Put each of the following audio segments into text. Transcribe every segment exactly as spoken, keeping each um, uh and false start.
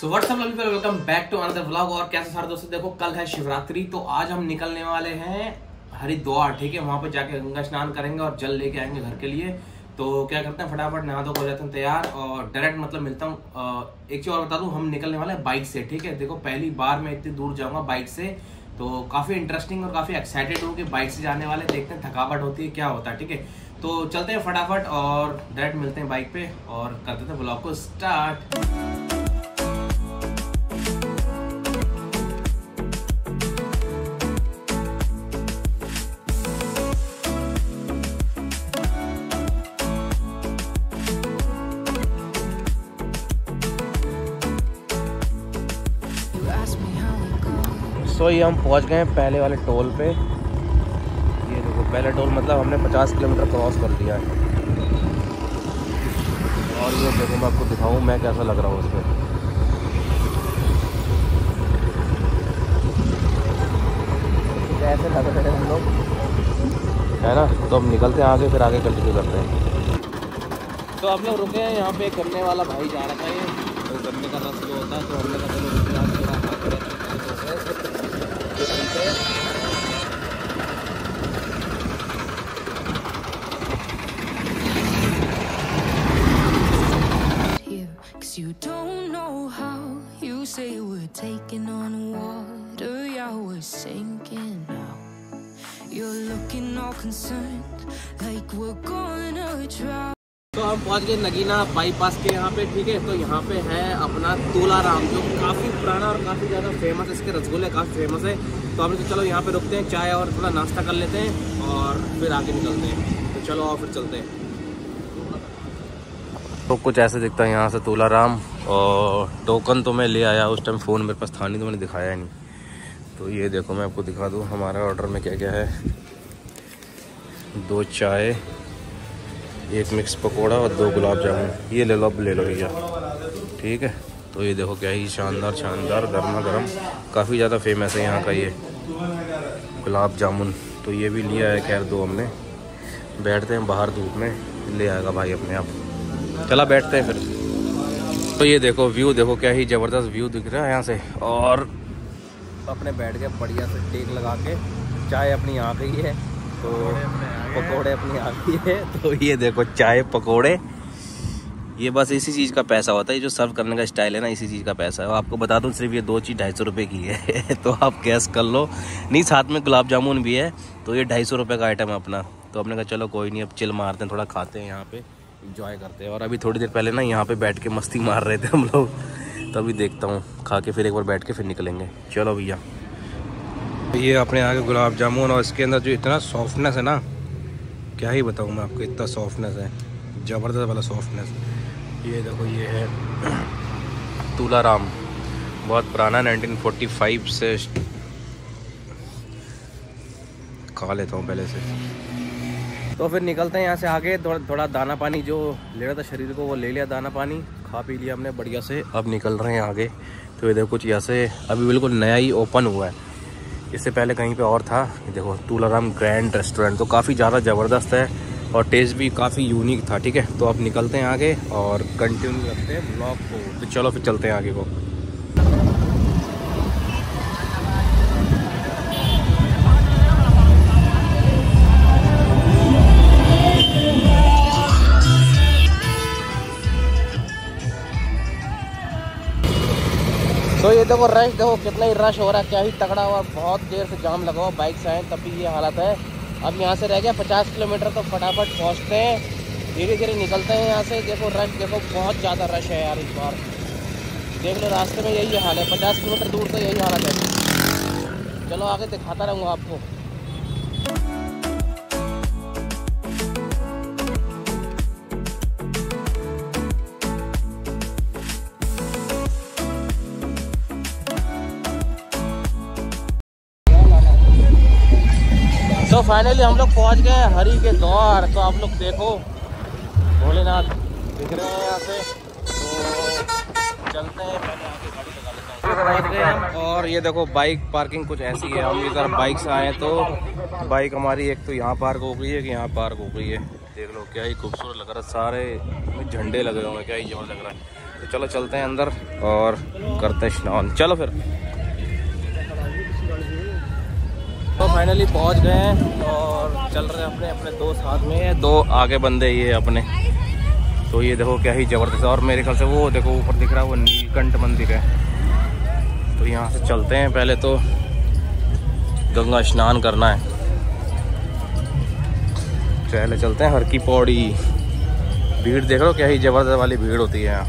So what's up people, welcome back to another vlog. और कैसे सारे दोस्तों, देखो कल है शिवरात्रि, तो आज हम निकलने वाले हैं हरिद्वार। ठीक है, वहां पे जाके गंगा स्नान करेंगे और जल लेके आएंगे घर के लिए। तो क्या करते हैं, फटाफट नहा धो हो जाते हैं तैयार और डायरेक्ट मतलब मिलता हूँ। एक चीज और बता दूं, हम निकलने वाले हैं बाइक से। ठीक है, देखो पहली बार मैं इतनी दूर जाऊंगा बाइक से, तो काफी इंटरेस्टिंग और काफी एक्साइटेड हूँ कि बाइक से जाने वाले, देखते हैं थकावट होती है क्या होता है। ठीक है, तो चलते हैं फटाफट और डायरेक्ट मिलते हैं बाइक पे और कर देते हैं व्लॉग को स्टार्ट। सो so, ये हम पहुंच गए हैं पहले वाले टोल पे। ये देखो पहले टोल मतलब हमने पचास किलोमीटर क्रॉस कर दिया है। और ये देखो मैं आपको दिखाऊं मैं कैसा लग रहा हूँ उस पर। कैसे लग रहे हैं हम लोग, है ना। तो हम निकलते हैं आगे, फिर आगे कंटिन्यू करते हैं। तो हम लोग रुके हैं यहाँ पे, गन्ने वाला भाई जा रहा था ये, तो गन्ने का रस जो होता है, तो हमने कहा You don't know how you say we're taking on water, yeah, we're sinking now. You're looking all concerned like we're gonna drown. तो हम पहुंच गए नगीना बाईपास के यहाँ पे। ठीक है, तो यहाँ पे है अपना तुलाराम, जो काफ़ी पुराना और काफ़ी ज़्यादा फेमस है। इसके रसगुल्ले काफ़ी फेमस है। तो हमने तो चलो यहाँ पे रुकते हैं, चाय और थोड़ा नाश्ता कर लेते हैं और फिर आगे निकलते हैं। तो चलो और फिर चलते हैं। तो कुछ ऐसे दिखता है यहाँ से तुलाराम। और टोकन तो मैं ले आया, उस टाइम फ़ोन मेरे पास था नहीं तो मैंने दिखाया नहीं। तो ये देखो मैं आपको दिखा दूँ हमारा ऑर्डर में क्या क्या है। दो चाय, एक मिक्स पकोड़ा और दो गुलाब जामुन। ये ले लो, अब ले लो भैया। ठीक है, तो ये देखो क्या ही शानदार शानदार गर्मा गर्म, काफ़ी ज़्यादा फेमस है यहाँ का ये गुलाब जामुन। तो ये भी लिया है, खैर दो हमने। बैठते हैं बाहर, धूप में ले आएगा भाई अपने आप। चला बैठते हैं फिर। तो ये देखो व्यू, देखो क्या ही ज़बरदस्त व्यू दिख रहा है यहाँ से। और अपने बैठ के बढ़िया से टेक लगा के, चाय अपनी आ गई है, तो पकोड़े अपनी आ गई है। तो ये देखो चाय पकोड़े, ये बस इसी चीज़ का पैसा होता है। ये जो सर्व करने का स्टाइल है ना, इसी चीज़ का पैसा है। आपको बता दूं सिर्फ ये दो चीज़ ढाई सौ रुपये की है। तो आप गैस कर लो। नहीं, साथ में गुलाब जामुन भी है, तो ये ढाई सौ रुपये का आइटम है अपना। तो हमने कहा चलो कोई नहीं, अब चिल मारते हैं, थोड़ा खाते हैं यहाँ पे, इंजॉय करते हैं। और अभी थोड़ी देर पहले ना यहाँ पे बैठ के मस्ती मार रहे थे हम लोग। तो अभी देखता हूँ, खा के फिर एक बार बैठ के फिर निकलेंगे। चलो भैया, ये अपने आगे गुलाब जामुन, और इसके अंदर जो इतना सॉफ्टनेस है ना, क्या ही बताऊँ मैं आपको, इतना सॉफ्टनेस है, ज़बरदस्त वाला सॉफ्टनेस। ये देखो ये है तुलाराम, बहुत पुराना, नाइनटीन फोर्टी फाइव से। खा लेता हूँ पहले से। तो फिर निकलते हैं यहाँ से आगे। थोड़ा थोड़ा दाना पानी जो ले रहा था शरीर को, वो ले लिया, दाना पानी खा पी लिया हमने बढ़िया से। अब निकल रहे हैं आगे। तो ये देखो कुछ ऐसे अभी बिल्कुल नया ही ओपन हुआ है, इससे पहले कहीं पे और था। देखो तुलाराम ग्रैंड रेस्टोरेंट, तो काफ़ी ज़्यादा ज़बरदस्त है और टेस्ट भी काफ़ी यूनिक था। ठीक है, तो अब निकलते हैं आगे और कंटिन्यू करते हैं ब्लॉग को। तो चलो फिर चलते हैं आगे को। तो ये देखो रश, देखो कितना ही रश हो रहा है, क्या ही तगड़ा हुआ। बहुत देर से जाम लगा हुआ, बाइक से आए तब भी ये हालत है। अब यहाँ से रह गया पचास किलोमीटर, तो फटाफट पहुँचते हैं, धीरे धीरे निकलते हैं यहाँ से। देखो रश, देखो बहुत ज़्यादा रश है यार इस बार। देख लो रास्ते में यही हाल है, पचास किलोमीटर दूर तो यही हालत है। चलो आगे दिखाता रहूँगा आपको। तो फाइनली हम लोग पहुंच गए हरि के द्वार। तो आप लोग देखो भोलेनाथ दिख रहे हैं यहाँ से। तो चलते हैं, पहले आगे गाड़ी लगा लेते हैं। पहुंच गए हम। और ये देखो बाइक पार्किंग कुछ ऐसी है। हम इधर बाइक से आए तो बाइक हमारी एक तो यहाँ पार्क हो गई है कि यहाँ पार्क हो गई है। देख लो क्या ही खूबसूरत लग रहा है, सारे झंडे लगे हुए हैं, क्या ही जोर लग रहा है। तो चलो चलते हैं अंदर और करते हैं स्नान। चलो फिर। तो फाइनली पहुंच गए हैं और चल रहे हैं अपने अपने दो साथ में, दो आगे बंदे ये अपने। तो ये देखो क्या ही ज़बरदस्त। और मेरे ख्याल से वो देखो ऊपर दिख रहा है वो नीलकंठ मंदिर है। तो यहाँ से चलते हैं, पहले तो गंगा स्नान करना है। पहले चलते हैं हर की पौड़ी। भीड़ देख लो क्या ही ज़बरदस्त वाली भीड़ होती है यहाँ।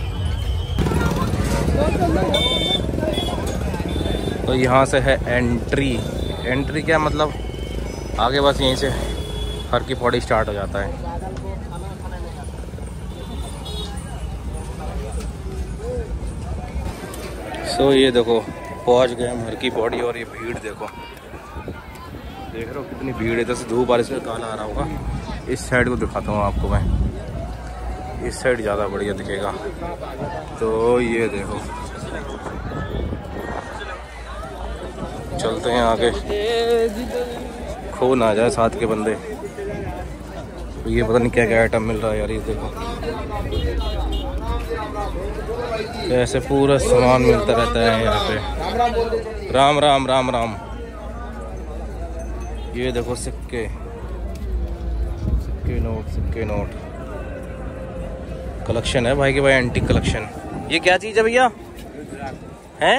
तो यहाँ से है एंट्री। एंट्री क्या मतलब आगे बस यहीं से हर की पौड़ी स्टार्ट हो जाता है। सो so, ये देखो पहुँच गए हम हर की पौड़ी। और ये भीड़ देखो, देख रहे हो कितनी भीड़ है। इधर से धूप बारिश में काला आ रहा होगा। इस साइड को दिखाता हूँ आपको मैं, इस साइड ज़्यादा बढ़िया दिखेगा। तो ये देखो चलते हैं आगे, खो ना जाए साथ के बंदे। तो ये पता नहीं क्या क्या आइटम मिल रहा है यार। ये देखो ऐसे पूरा सामान मिलता रहता है यहाँ पे। राम राम राम राम। ये देखो सिक्के, सिक्के नोट, सिक्के नोट कलेक्शन है भाई के भाई, एंटीक कलेक्शन। ये क्या चीज़ है भैया? हैं?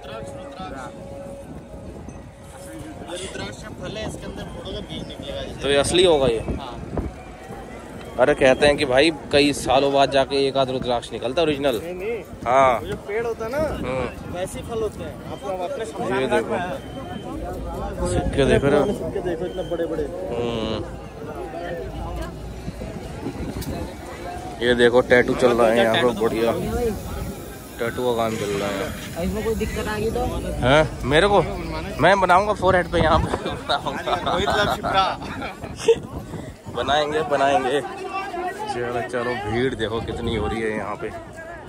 तो ये असली होगा ये? अरे कहते हैं कि भाई कई सालों बाद जाके एक आध रुद्राक्ष निकलता है ओरिजिनल। नहीं नहीं, हाँ जो पेड़ होता है ना वैसे फल होते हैं। आपको अपने सामने ये देखो सिक्के देख रहे हो, सिक्के देखो इतने बड़े बड़े। ये देखो टैटू चल रहा है यहाँ पर, बढ़िया टैटू का काम चल रहा है। इसमें कोई दिक्कत आ गई तो हैं मेरे को, मैं बनाऊंगा फोर हेड पे यहाँ पे बनाएंगे बनाएंगे। चलो चलो भीड़ देखो कितनी हो रही है यहाँ पे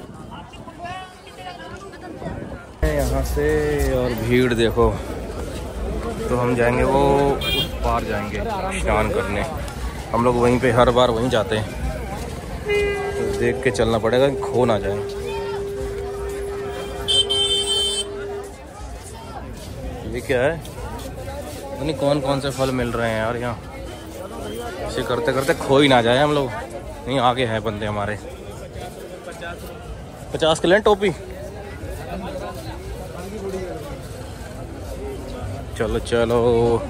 यहाँ से। और भीड़ देखो। तो हम जाएंगे वो उस पार जाएंगे स्नान करने। हम लोग वहीं पे हर बार वहीं जाते हैं। तो देख के चलना पड़ेगा कि खो ना जाए। ये क्या है? नहीं कौन कौन से फल मिल रहे हैं यार यहाँ। इसे करते करते खो ही ना जाए हम लोग। नहीं आगे हैं बंदे हमारे। पचास के लें टोपी। चलो चलो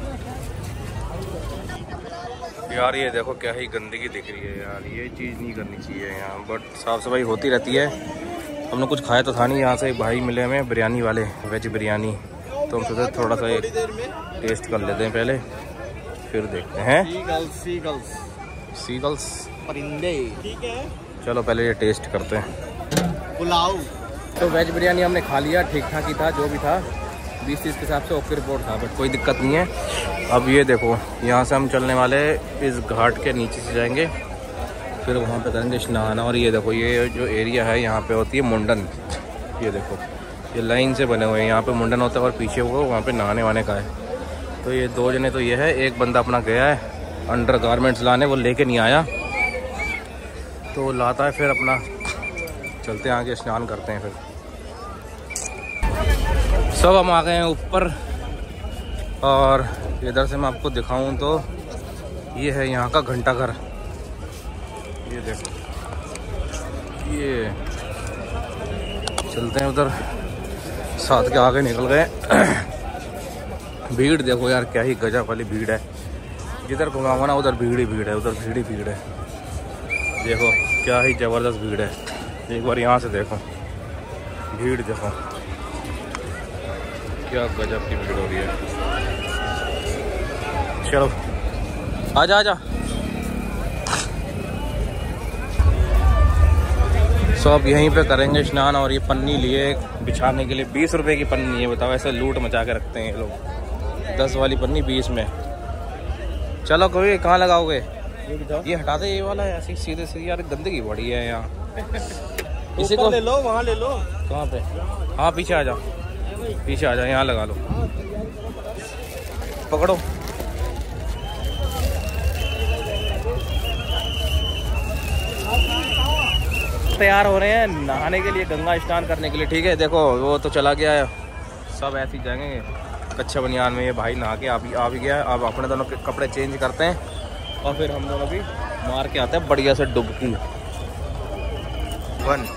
यार। ये देखो क्या ही गंदगी दिख रही है यार। ये चीज़ नहीं करनी चाहिए यहाँ, बट साफ़ सफाई होती रहती है। हमने कुछ खाया तो था नहीं। यहाँ से भाई मिले हमें बिरयानी वाले, वेज बिरयानी। तो हम सोचे थोड़ा सा एक टेस्ट कर लेते हैं पहले, फिर देखते हैं। सीगल्स सीगल्स परिंदे, ठीक है। चलो पहले ये टेस्ट करते हैं। पुलाव। तो वेज बिरयानी हमने खा लिया, ठीक ठाक ही था जो भी था। बीस तीस के हिसाब से ओके रिपोर्ट था, बट कोई दिक्कत नहीं है। अब ये देखो यहाँ से हम चलने वाले इस घाट के नीचे से जाएंगे, फिर वहाँ पे करेंगे स्नान। और ये देखो ये जो एरिया है यहाँ पे होती है मुंडन। ये देखो ये लाइन से बने हुए हैं, यहाँ पे मुंडन होता है और पीछे वो वहाँ पे नहाने वाने का है। तो ये दो जने तो ये है, एक बंदा अपना गया है अंडर गारमेंट्स लाने, वो लेके नहीं आया तो लाता है फिर अपना। चलते हैं आगे स्नान करते हैं फिर। सब हम आ गए हैं ऊपर। और इधर से मैं आपको दिखाऊं तो ये है यहाँ का घंटा घर। ये देखो ये चलते हैं उधर, साथ के आगे निकल गए। भीड़ देखो यार क्या ही गजब वाली भीड़ है। जिधर घुमाओ ना उधर भीड़ ही भीड़ है, उधर भीड़ ही भीड़ है। देखो क्या ही ज़बरदस्त भीड़ है। एक बार यहाँ से देखो भीड़, देखो क्या गजब की भीड़ हो रही है। चलो आजा आजा। सो अब यहीं पे करेंगे स्नान। और ये पन्नी लिए बिछाने के लिए, बीस रुपए की पन्नी है। बताओ ऐसे लूट मचा के रखते हैं ये लोग। दस वाली पन्नी बीस में। चलो कोई कहाँ लगाओगे? ये हटा दे ये वाला है, ऐसी सीधे सीधे यार गंदगी बड़ी है यहाँ। इसी को ले लो, वहाँ ले लो। कहाँ पे? हाँ पीछे आ जाओ, पीछे आ जाओ, यहाँ लगा लो। पकड़ो। तैयार हो रहे हैं नहाने के लिए, गंगा स्नान करने के लिए। ठीक है, देखो वो तो चला गया है, सब ऐसे ही जाएंगे कच्चे बनियान में। ये भाई नहा के आ भी आ भी गया। अब अपने दोनों के कपड़े चेंज करते हैं और फिर हम दोनों भी मार के आते हैं बढ़िया से डुबकी। वन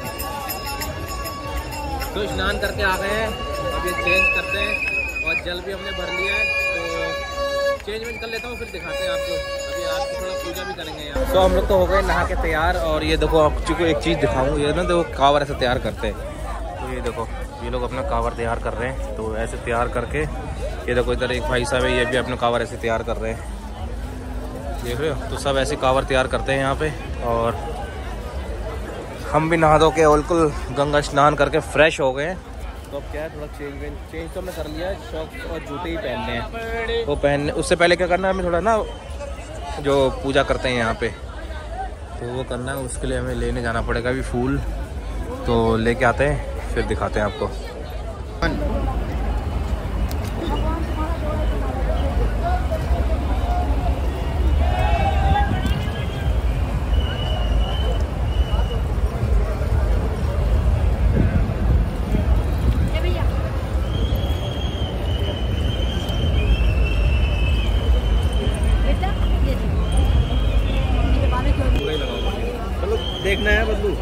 तो स्नान करके आ गए हैं, अब ये चेंज करते हैं और जल भी हमने भर लिया है, तो चेंज वेंज कर लेता हूँ, फिर दिखाते हैं आपको। अभी आज थोड़ा पूजा भी करेंगे यहाँ। तो हम लोग तो हो गए नहा के तैयार, और ये देखो आपको एक चीज़ दिखाऊँ, ये ना देखो कांवर ऐसे तैयार करते हैं। तो ये देखो ये लोग अपना कांवर तैयार कर रहे हैं, तो ऐसे तैयार करके ये देखो इधर एक भाई साहब है, ये भी अपना कांवर ऐसे तैयार कर रहे हैं, देख रहे हो। तो सब ऐसे कांवर तैयार करते हैं यहाँ पे, और हम भी नहा धो के बिल्कुल गंगा स्नान करके फ्रेश हो गए हैं। तो अब क्या है, थोड़ा चेंज वेंज चेंज तो हमने कर लिया है, शॉक्स और जूते ही पहनने हैं। वो पहनने उससे पहले क्या करना है, हमें थोड़ा ना जो पूजा करते हैं यहाँ पे, तो वो करना है। उसके लिए हमें लेने जाना पड़ेगा अभी फूल, तो लेके आते हैं फिर दिखाते हैं आपको। देखना है बदलू।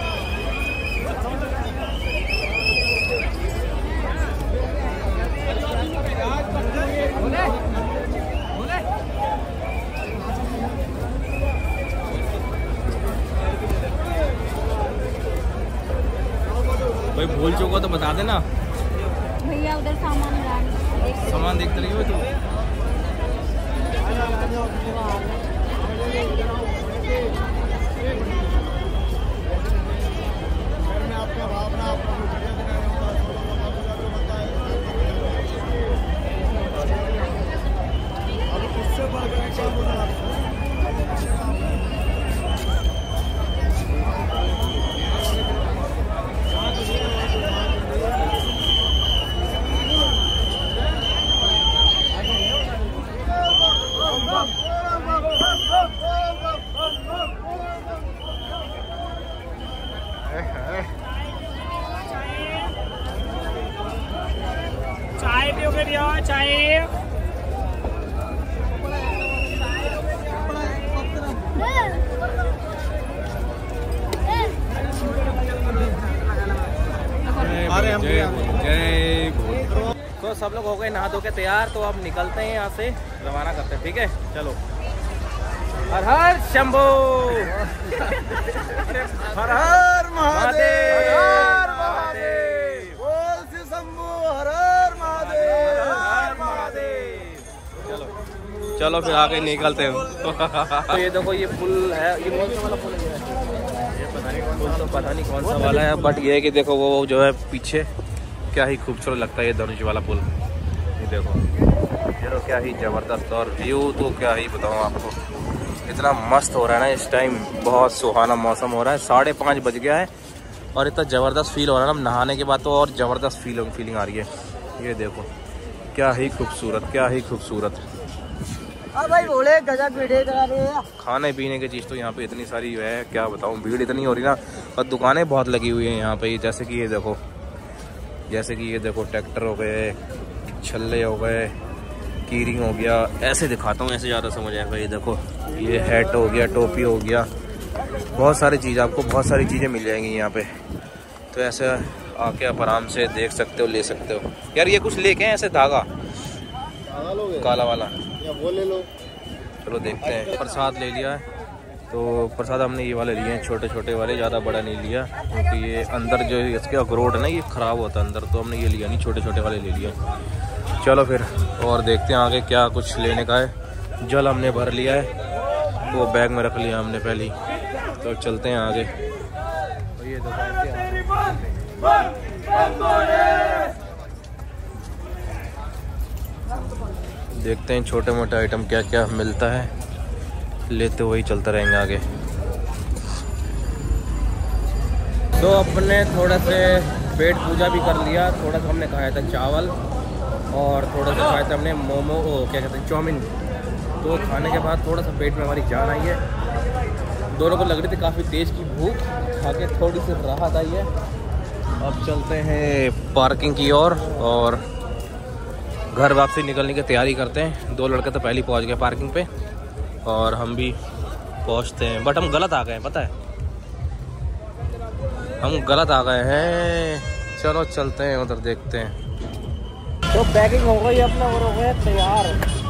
भाई भूल चुका तो बता देना भैया, उधर सामान सामान देखते रहिए तो। चाय पियोगे भैया? चाय जय भोले। तो सब लोग हो गए नहा धो के तैयार, तो अब निकलते हैं यहाँ से, रवाना करते हैं। ठीक है, चलो। हर हर शंभो, हर हर महादेव, हर महादेव, बोल श्री शंभू, हर हर महादेव, हर महादेव। चलो चलो फिर आगे निकलते हैं। तो ये देखो ये पुल है, ये कौन सा वाला पुल है? ये पता नहीं पुल तो पता नहीं कौन सा वाला है, बट ये है कि देखो वो जो है पीछे क्या ही खूबसूरत लगता है ये धनुष वाला पुल। ये देखो ये तो क्या ही ज़बरदस्त, और व्यू तो क्या ही बताऊँ आपको, इतना मस्त हो रहा है ना इस टाइम, बहुत सुहाना मौसम हो रहा है। साढ़े पाँच बज गया है और इतना ज़बरदस्त फील हो रहा है ना, नहाने के बाद तो और ज़बरदस्त फील फीलिंग आ रही है। ये देखो क्या ही खूबसूरत, क्या ही खूबसूरत। भाई बोले गजब वीडियो करा रहे हैं। खाने पीने की चीज़ तो यहाँ पे इतनी सारी है, क्या बताऊँ, भीड़ इतनी हो रही ना, और दुकानें बहुत लगी हुई हैं यहाँ पे। जैसे कि ये देखो, जैसे कि ये देखो ट्रैक्टर हो गए, छल्ले हो गए, कीरिंग हो गया, ऐसे दिखाता हूँ, ऐसे ज़्यादा समझ आएगा। ये देखो ये हैट हो गया, टोपी हो गया, बहुत सारी चीज़, आपको बहुत सारी चीज़ें मिल जाएंगी यहाँ पे। तो ऐसे आके आप आराम से देख सकते हो, ले सकते हो। यार ये कुछ लेके हैं ऐसे धागा काला वाला, वो ले लो। चलो देखते हैं। प्रसाद ले लिया है, तो प्रसाद हमने ये वाले लिए हैं, छोटे छोटे वाले, ज़्यादा बड़ा नहीं लिया, क्योंकि ये अंदर जो इसके अखरोट है ना ये ख़राब होता है अंदर, तो हमने ये लिया नहीं, छोटे छोटे वाले ले लिया। चलो फिर और देखते हैं आगे क्या कुछ लेने का है। जल हमने भर लिया है, वो बैग में रख लिया हमने पहले ही, तो चलते हैं आगे। तो ये देखते हैं छोटे मोटे आइटम क्या क्या मिलता है, लेते हुए ही चलते रहेंगे आगे। तो अपने थोड़ा से पेट पूजा भी कर लिया, थोड़ा सा हमने खाया था चावल और थोड़ा सा खाया था हमने मोमो, ओ क्या कहते हैं, चाउमीन। तो खाने के बाद थोड़ा सा पेट में हमारी जान आई है, दोनों को लग रही थी काफ़ी तेज़ की भूख, खा के थोड़ी सी राहत आई है। अब चलते हैं पार्किंग की ओर और, और घर वापसी निकलने की तैयारी करते हैं। दो लड़के तो पहले ही पहुंच गए पार्किंग पे और हम भी पहुंचते हैं, बट हम गलत आ गए हैं, पता है हम गलत आ गए हैं। चलो चलते हैं उधर देखते हैं। तो पैकिंग हो गई अपना और हो गया तैयार,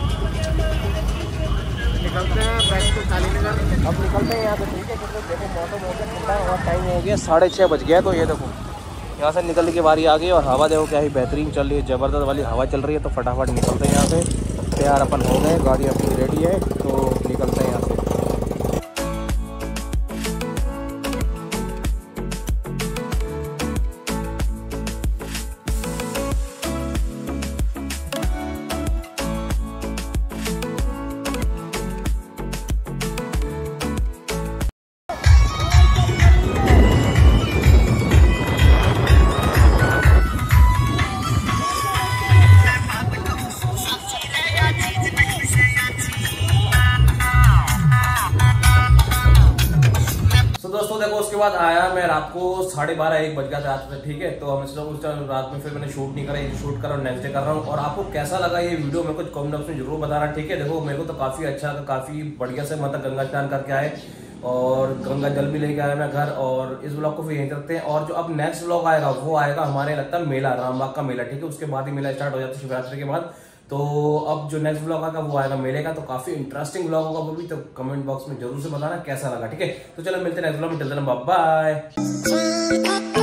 निकलते हैं बैग को खाली लेकर। अब निकलते हैं यहाँ से, ठीक है, क्योंकि देखो मौसम हो गया ठंडा और टाइम हो गया साढ़े छः बज गया। तो ये देखो यहाँ से निकलने की बारी आ गई और हवा देखो क्या ही बेहतरीन चल रही है, ज़बरदस्त वाली हवा चल रही है। तो फटाफट निकलते हैं यहाँ से, तैयार अपन हो गए, गाड़ी अपनी रेडी है, तो निकलते हैं यहाँ से। दोस्तों देखो उसके बाद आया मैं रात को साढ़े बारह एक बज गया था रात में, ठीक है। तो हम सोचा उस टाइम रात में फिर मैंने शूट नहीं करा, ये शूट कर रहा हूँ, नेक्स्ट डे कर रहा हूँ। और आपको कैसा लगा ये वीडियो मेरे को कमेंट बॉक्स में जरूर बताना, ठीक है। देखो मेरे को तो काफी अच्छा लगा, काफी बढ़िया से मतलब गंगा स्नान करके आए और गंगा जल भी लेके आया मैं घर। और इस ब्लॉग को फिर यहीं रखते हैं। और जो अब नेक्स्ट ब्लॉग आएगा वो आएगा हमारे लगता है मेला, रामबाग का मेला, ठीक है। उसके बाद ही मेला स्टार्ट हो जाता है शिवरात्रि के बाद। तो अब जो नेक्स्ट ब्लॉग आएगा वो आएगा मेले का, तो काफी इंटरेस्टिंग ब्लॉग होगा वो भी। तो कमेंट बॉक्स में जरूर से बताना कैसा लगा, ठीक है। तो चलो मिलते हैं नेक्स्ट ब्लॉग में, चलते हैं, बाय बाय।